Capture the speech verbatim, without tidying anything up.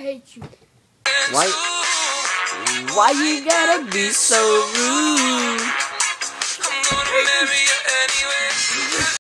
hate you. Why? Why you gotta be so rude?